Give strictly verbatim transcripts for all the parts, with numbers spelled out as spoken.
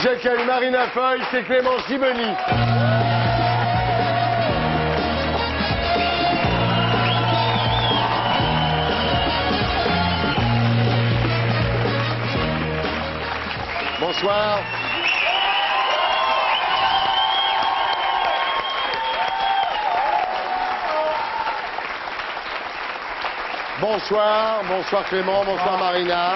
J'accueille Marina Foïs et Clément Chiboni. Bonsoir. Bonsoir, bonsoir Clément, bonsoir Marina.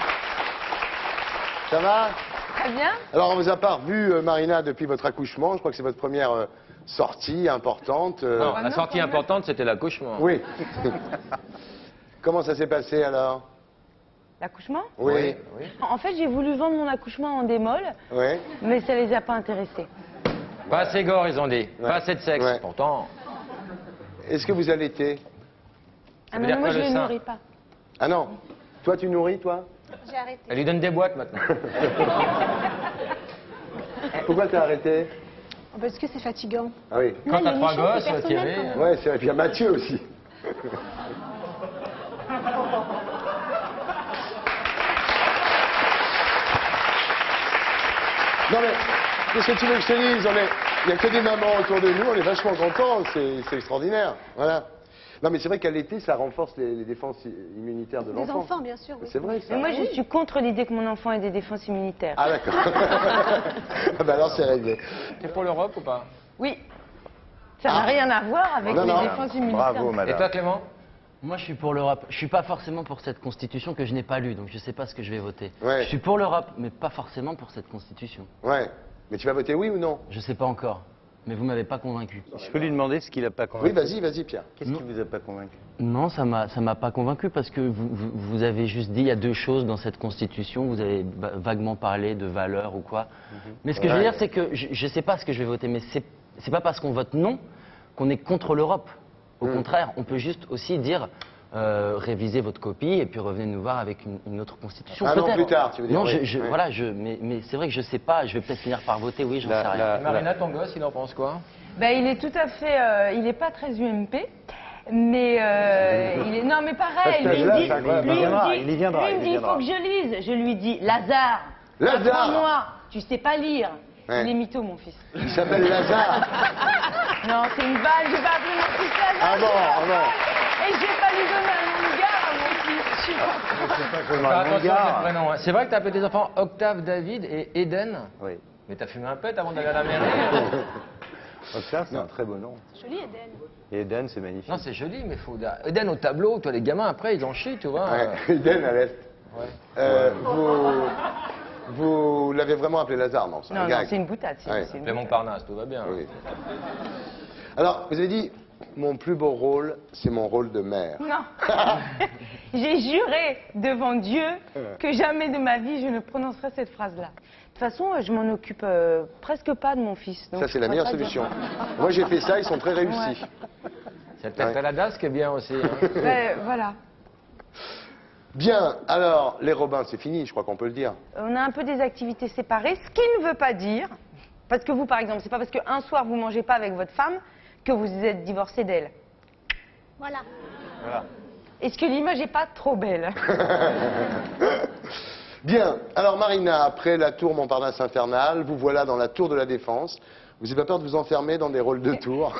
Ça va? Très bien. Alors on vous a pas revu, euh, Marina, depuis votre accouchement. Je crois que c'est votre première euh, sortie importante. euh. Non, la sortie importante, c'était l'accouchement. Oui. Comment ça s'est passé alors? L'accouchement? Oui. oui. En fait, j'ai voulu vendre mon accouchement en démol, Oui. mais ça les a pas intéressés. Pas assez gore, ils ont dit. Ouais. Pas assez de sexe, Ouais. pourtant. Est-ce que vous allaitez? Ah veut non, dire moi quoi, je le les sein? nourris pas. Ah non. Toi, tu nourris, toi? J'ai arrêté. Elle lui donne des boîtes maintenant. Pourquoi t'as arrêté? Parce que c'est fatigant. Ah oui. Quand il y t'as a une trois chose, gosses, c'est personnel, Thierry. quand même. Ouais, c'est vrai. Puis il y a Mathieu aussi. Non mais, qu'est-ce que tu veux que je te dise? On est... Il n'y a que des mamans autour de nous, on est vachement contents, c'est c'est extraordinaire. Voilà. Non mais c'est vrai qu'à l'été, ça renforce les, les défenses immunitaires de Des l'enfant. enfants, bien sûr. Oui. C'est vrai ça. Mais moi, je suis contre l'idée que mon enfant ait des défenses immunitaires. Ah d'accord. Ah bah alors c'est réglé. T'es pour l'Europe ou pas? Oui. Ça n'a rien à voir avec Non, les non. défenses immunitaires. Bravo, Et madame. toi, Clément? Moi, je suis pour l'Europe. Je suis pas forcément pour cette constitution que je n'ai pas lue, donc je sais pas ce que je vais voter. Ouais. Je suis pour l'Europe, mais pas forcément pour cette constitution. Ouais. Mais tu vas voter oui ou non? Je sais pas encore, mais vous m'avez pas convaincu. Je peux lui demander ce qu'il n'a pas convaincu. Oui, vas-y, vas-y Pierre. Qu'est-ce qui vous a pas convaincu? Non, ça m'a, ça m'a pas convaincu parce que vous, vous, vous avez juste dit il y a deux choses dans cette constitution. Vous avez va- vaguement parlé de valeurs ou quoi. Mais ce que je veux Ouais. dire, c'est que je, je sais pas ce que je vais voter, mais c'est, c'est pas parce qu'on vote non qu'on est contre l'Europe. Au Mm. contraire, on peut juste aussi dire. Euh, révisez votre copie et puis revenez nous voir avec une, une autre constitution. Ah non, Peut-être. plus tard, tu veux dire, Non, oui. je, je- Oui. voilà, je, mais, mais c'est vrai que je sais pas. Je vais peut-être finir par voter. Oui, j'en La- sais rien. la- Et Marina, ton gosse, il en pense quoi? Ben, il est tout à fait... euh, il n'est pas très U M P, mais euh, il est... Non, mais pareil, À cet lui, il me âge-là, dit... ça, lui, quoi, il me viendra, dit- il y viendra, lui, il il me y dit, il faut viendra. que je lise. Je lui dis, Lazare, Lazare. apprends-moi, tu sais pas lire. Ouais. Il est mytho, mon fils. Il s'appelle Lazare. Non, c'est une vanne, je vais pas appeler mon fils Lazare. Ah bon, ah bon. Et je vais pas lui donner un nom de gars à mon fils. Je suis pas- Faire attention à tes prénoms, hein. C'est vrai que t'as appelé tes enfants Octave, David et Eden? Oui. Mais t'as fumé un pet avant d'aller à la mairie? Octave, c'est un très beau nom. Joli, Eden. Et Eden, c'est magnifique. Non, c'est joli, mais faut... Eden au tableau, toi, les gamins, après, ils en chient, tu vois. Ouais, Eden à l'est. Ouais. Euh, vous vous l'avez vraiment appelé Lazare, non? C'est un Non, non, gag. c'est une boutade. c'est- Ouais. c'est une Les boutade. Montparnasse, tout va bien. Oui. Alors, vous avez dit, mon plus beau rôle, c'est mon rôle de mère. Non. J'ai juré devant Dieu que jamais de ma vie je ne prononcerai cette phrase-là. De toute façon, je m'en occupe euh, presque pas de mon fils. donc Ça, je c'est la pourrais meilleure pas dire. solution. Moi, j'ai fait ça, ils sont très réussis. Ouais. C'est peut-être Ouais. la DAS qui est bien aussi. hein. Ouais, voilà. Bien, alors, les Robins, c'est fini, je crois qu'on peut le dire. On a un peu des activités séparées, ce qui ne veut pas dire, parce que vous, par exemple, c'est pas parce qu'un soir vous mangez pas avec votre femme que vous êtes divorcé d'elle. Voilà. Voilà. Est-ce que l'image n'est pas trop belle? Bien, alors Marina, après la tour Montparnasse infernale, vous voilà dans la tour de la Défense. Vous n'avez pas peur de vous enfermer dans des rôles de tour?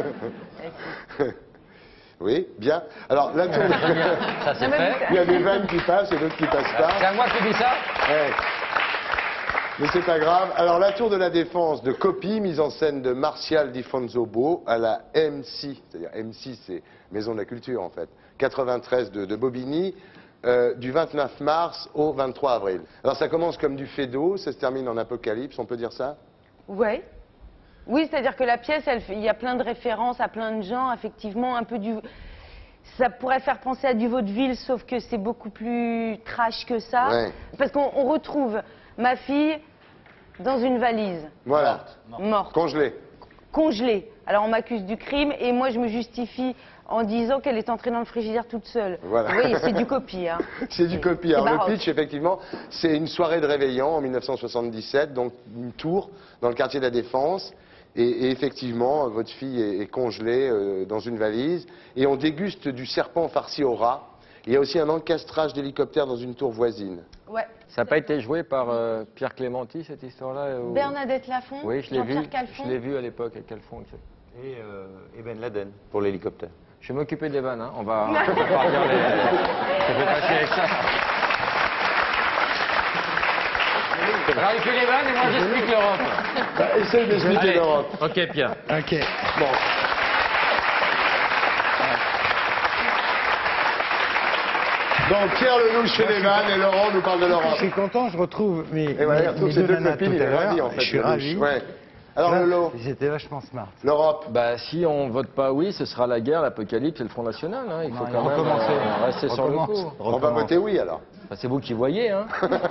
Oui, bien. Alors, la tour de... Ça, c'est Non, mais fait. Il y a des vannes qui passent et d'autres qui passent pas. C'est à moi qui dis ça? Ouais. Mais c'est pas grave. Alors, la tour de la Défense de Coppi, mise en scène de Martial Di Fonzobo à la M C, c'est-à-dire M C, c'est Maison de la Culture en fait, quatre-vingt-treize de, de Bobigny, euh, du vingt-neuf mars au vingt-trois avril. Alors, ça commence comme du Fédo, ça se termine en apocalypse, on peut dire ça? Ouais. Oui, c'est-à-dire que la pièce, elle fait- il y a plein de références à plein de gens, effectivement, un peu du... Ça pourrait faire penser à du vaudeville, sauf que c'est beaucoup plus trash que ça. Ouais. Parce qu'on on retrouve ma fille dans une valise, Voilà, morte, congelé. congelée. Alors on m'accuse du crime et moi je me justifie en disant qu'elle est entrée dans le frigidaire toute seule. Voilà. Oui, c'est du copie. Hein. C'est du copie. C'est Alors le baroque. pitch, effectivement, c'est une soirée de réveillon en mille neuf cent soixante-dix-sept, donc une tour dans le quartier de la Défense. Et, et effectivement, votre fille est, est congelée euh, dans une valise. Et on déguste du serpent farci au rat. Il y a aussi un encastrage d'hélicoptère dans une tour voisine. Ouais. Ça n'a pas été joué par euh, Pierre Clémenti, cette histoire-là ou- Bernadette Lafont, Oui, je l'ai vu. Jean-Pierre Calfon. Je l'ai vu à l'époque avec Calfon. et tout. Et, euh, et Ben Laden pour l'hélicoptère. Je vais m'occuper des vannes, hein. On va, on va regarder les... Ça fait passer avec ça. Alors, il fait les vannes et moi j'explique l'Europe. Bah, essaye d'expliquer Allez. l'Europe. Ok, Pierre. Ok. Bon. Donc Pierre Lelouch fait les vannes et Laurent nous parle de Je l'Europe. suis content, je retrouve mes, Et voilà, il mes- retrouve mes ses deux nanas copines, tout il à est l'heure. ravi en fait. Je suis Lelouch. ravi. Ouais. Alors Là, Lolo, J'étais vachement smart. l'Europe. Bah, si on vote pas oui, ce sera la guerre, l'apocalypse et le Front National. Hein. Il faut Non, quand même recommencer. euh, rester sur le Recommence. coup. On va Recommence. voter oui alors. Bah, c'est vous qui voyez, hein.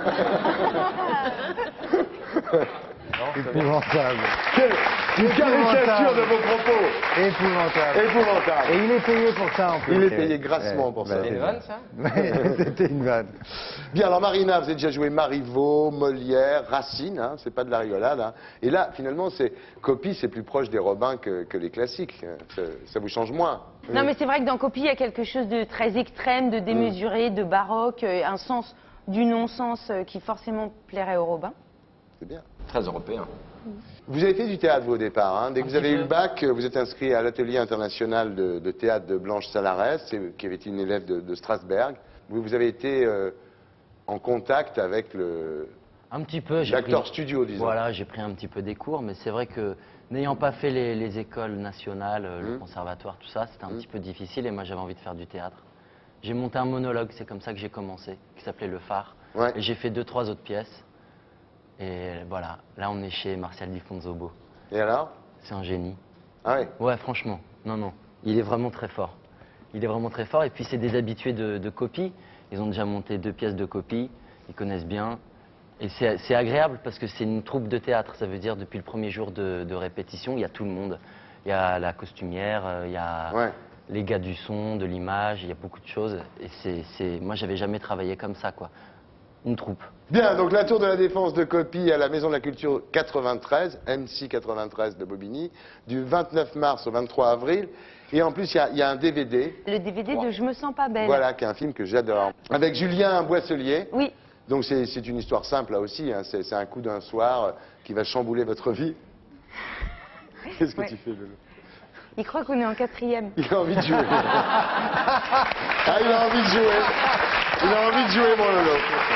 Épouvantable. Quelle une caricature de vos propos. Épouvantable. Épouvantable. Et il est payé pour ça en plus. Il est payé grassement pour ça. C'est une vanne, ça? Ouais, C'était une vanne. Bien, alors Marina, vous avez déjà joué Marivaux, Molière, Racine, hein, c'est pas de la rigolade. Hein. Et là, finalement, c'est Copie, c'est plus proche des Robins que, que les classiques. Ça, ça vous change moins. Non, mais c'est vrai que dans Copie, il y a quelque chose de très extrême, de démesuré, de baroque, euh, un sens du non-sens euh, qui forcément plairait aux Robins. C'est bien. Très européen. Vous avez fait du théâtre, vous, au départ. Hein. Dès que Un vous avez petit eu peu. le bac, vous êtes inscrit à l'atelier international de, de théâtre de Blanche Salarès, c'est- qui avait été une élève de, de Strasberg. Vous, vous avez été euh, en contact avec le Un petit peu. j'ai l'acteur pris- studio, disons. Voilà, j'ai pris un petit peu des cours, mais c'est vrai que n'ayant pas fait les, les écoles nationales, euh, le Mmh. conservatoire, tout ça, c'était un Mmh. petit peu difficile et moi j'avais envie de faire du théâtre. J'ai monté un monologue, c'est comme ça que j'ai commencé, qui s'appelait Le Phare. Ouais. Et j'ai fait deux, trois autres pièces. Et voilà, là on est chez Martial Di Fonzobo. Et alors? C'est un génie. Ah oui. Ouais, franchement, non, non, il est vraiment très fort. Il est vraiment très fort. Et puis c'est des habitués de, de copie. Ils ont déjà monté deux pièces de copie. Ils connaissent bien. Et c'est c'est agréable parce que c'est une troupe de théâtre. Ça veut dire depuis le premier jour de, de répétition, il y a tout le monde. Il y a la costumière, euh, il y a Ouais. les gars du son, de l'image. Il y a beaucoup de choses. Et c'est, c'est, moi, j'avais jamais travaillé comme ça, quoi. Une troupe. Bien, donc la Tour de la Défense de Copie à la Maison de la Culture quatre-vingt-treize, M C quatre-vingt-treize de Bobigny, du vingt-neuf mars au vingt-trois avril. Et en plus, il y a- il y, a un D V D, Le D V D de Je me sens pas belle. voilà, qui est un film que j'adore, avec Julien Boisselier. Oui. Donc c'est c'est une histoire simple là aussi, hein. c'est c'est un coup d'un soir euh, qui va chambouler votre vie. Qu'est-ce que Ouais. tu fais, Lolo? Il croit qu'on est en quatrième. Il a envie de jouer. Ah, il a envie de jouer. Il a envie de jouer, mon Lolo.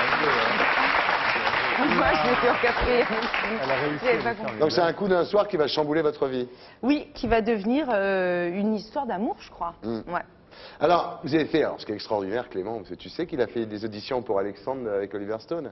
Moi, je suis en quatrième. Elle a réussi, J'avais elle pas est compris. Donc c'est un coup d'un soir qui va chambouler votre vie. Oui, qui va devenir euh, une histoire d'amour, je crois. Mm. Ouais. Alors, vous avez fait, alors ce qui est extraordinaire, Clément, parce que tu sais qu'il a fait des auditions pour Alexandre avec Oliver Stone.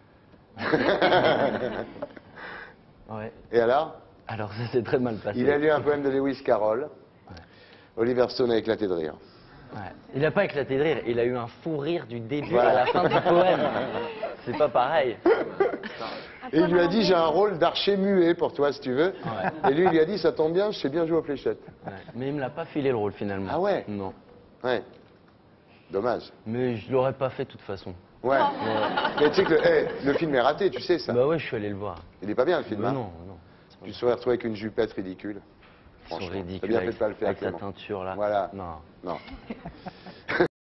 Ouais. Et alors? Alors ça s'est très mal passé. Il a lu un poème de Lewis Carroll. Oliver Stone a éclaté de rire. Ouais. Il n'a pas éclaté de rire, il a eu un fou rire du début Voilà. à la fin du poème. C'est pas pareil. Et il lui a dit, j'ai un rôle d'archer muet pour toi, si tu veux. Ouais. Et lui, il lui a dit, ça tombe bien, je sais bien jouer aux fléchettes. Ouais. Mais il me l'a pas filé le rôle finalement. Ah ouais? Non. Ouais. Dommage. Mais je l'aurais pas fait de toute façon. Ouais. Mais tu sais que le, hey, le film est raté, tu sais ça. Bah ouais, je suis allé le voir. Il est pas bien, le film. Mais hein. non, non. Tu serais retrouvé avec une jupette ridicule. Ils sont Franchement, t'as ridicules bien fait avec, de pas le faire, avec sa Clément. teinture là. Voilà. Non. Non.